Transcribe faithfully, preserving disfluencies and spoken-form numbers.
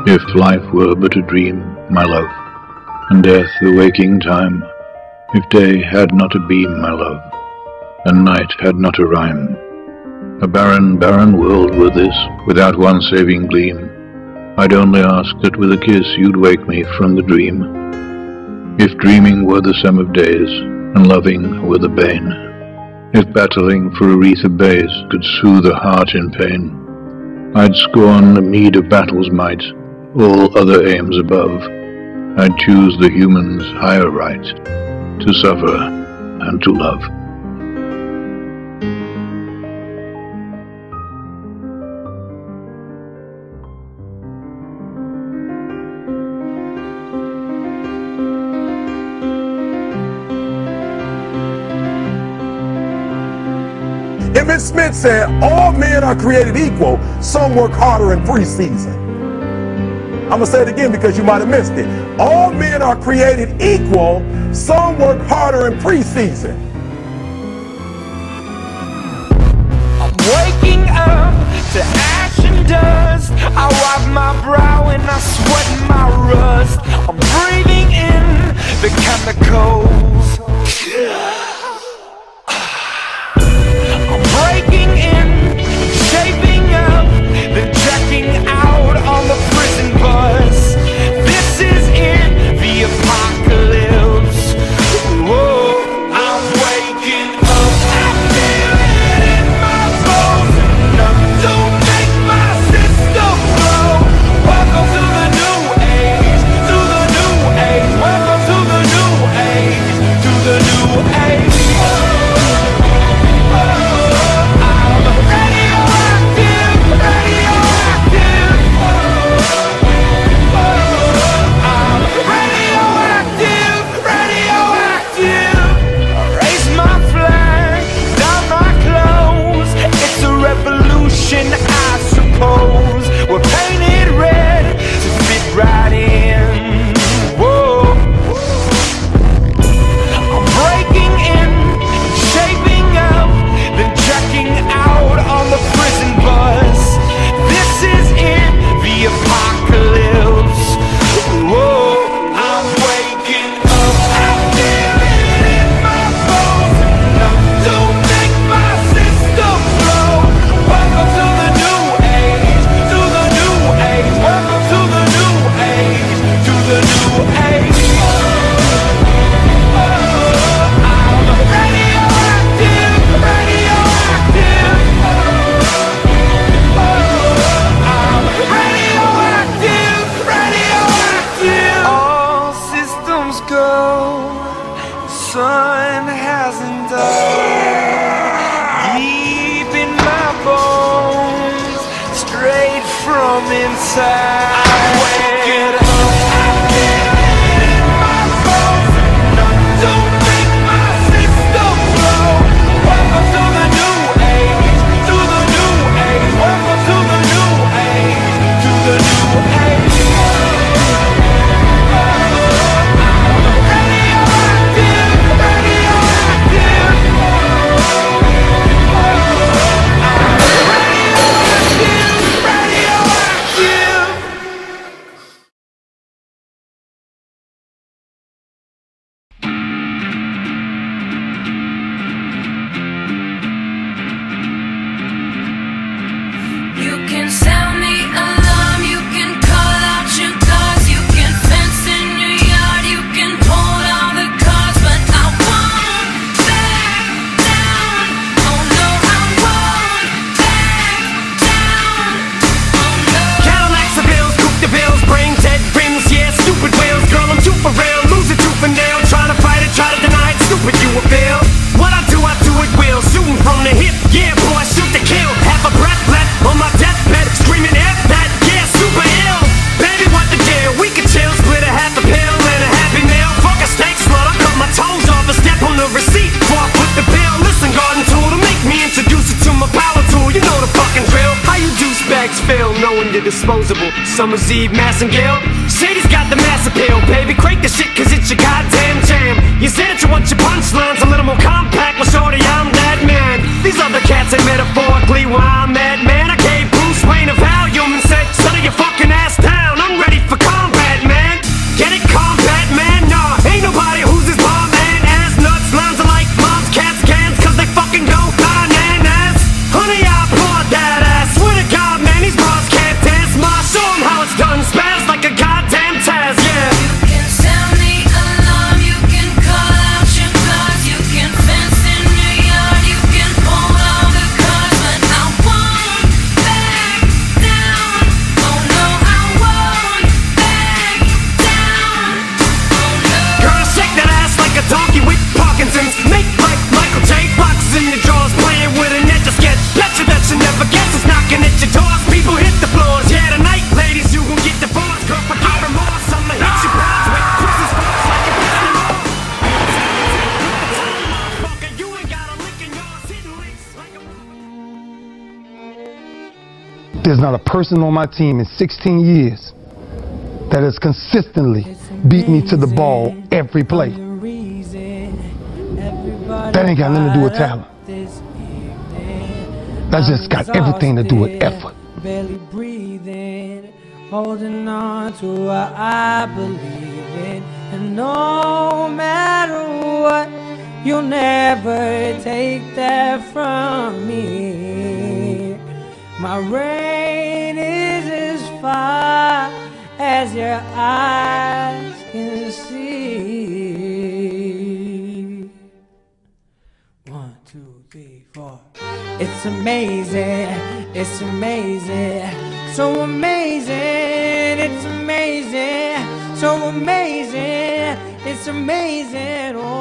If life were but a dream, my love, and death the waking time, if day had not a beam, my love, and night had not a rhyme, a barren, barren world were this, without one saving gleam. I'd only ask that with a kiss you'd wake me from the dream. If dreaming were the sum of days, and loving were the bane, if battling for a wreath of bays could soothe a heart in pain, I'd scorn the meed of battle's might, all other aims above. I'd choose the human's higher right, to suffer and to love. Emmett Smith said, all men are created equal, some work harder in preseason. I'm going to say it again because you might have missed it. All men are created equal, some work harder in preseason. I'm waking up to ash and dust. I wipe my brow and I sweat my rust. I'm breathing in the chemicals. Breaking in, shaping up, then checking out on the prison bus. This is it, the apocalypse. Whoa, I'm waking up, I feel it in my bones. Enough to make my system blow. Welcome to the new age, to the new age. Welcome to the new age, to the new age. I suppose we're painted red to fit right in. Whoa, I'm breaking in, shaping up, then checking out on the prison bus. This is it, the apocalypse. Whoa, I'm waking up, I feel it in my bones. Enough to make my system blow. Welcome to the new age, to the new age. Welcome to the new age, to the new age. I'm radioactive, radioactive. I'm radioactive, radioactive. All systems go, sun hasn't died. Deep in my bones, straight from inside. I'm waking up, I feel it in my bones. Enough to make my system blow. Welcome to the new age, to the new age. Welcome to the new age, to the new age. I'm radioactive, radioactive. You can sound the alarm, you can call out your guards, you can fence in your yard, you can hold all the cards, but I won't back down. Oh no, I won't back down. Oh no. Cadillacs the bills, coop the bills, brain dead rims, yeah, stupid wheels. Girl, I'm too for real, lose it tooth and nail. Try to fight it, try to deny it, stupid you will feel. What I do, I do it will. Shooting from the hip, yeah, boy, shoot to kill. Half a breath left on my deathbed, screaming F that, yeah, super ill. Baby, what the deal? We can chill, split a half a pill and a happy meal. Fuck a steak slaughter, cut my toes off and step on the receipt before I put the bill. Listen, garden tool, to make me introduce you to my power tool. You know the fucking drill. How you douchebags feel knowing you're disposable? Summer's Eve, Mass and Gill. Shady's got the mass appeal, baby. Crank the shit cause it's your goddamn jam. You said that you want your punchlines a little more compact. Well, shorty, I'm that man. These other cats ain't metaphorically where I'm at, man. I gave Bruce Wayne a Valium and said, settle your fucking ass down. I'm There's not a person on my team in sixteen years that has consistently beat me to the ball every play. That ain't got nothing to do with talent. That just got everything to do with effort. Barely breathing, holding on to what I believe in. And no matter what, you'll never take that from me. My reign is as far as your eyes can see. One, two, three, four. It's amazing, it's amazing, so amazing, it's amazing, so amazing, it's amazing. Oh.